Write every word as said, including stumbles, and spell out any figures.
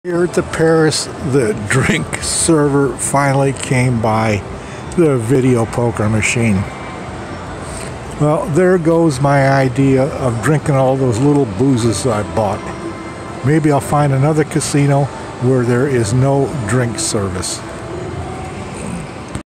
Here at the Paris, the drink server finally came by the video poker machine. Well, there goes my idea of drinking all those little boozes I bought. Maybe I'll find another casino where there is no drink service.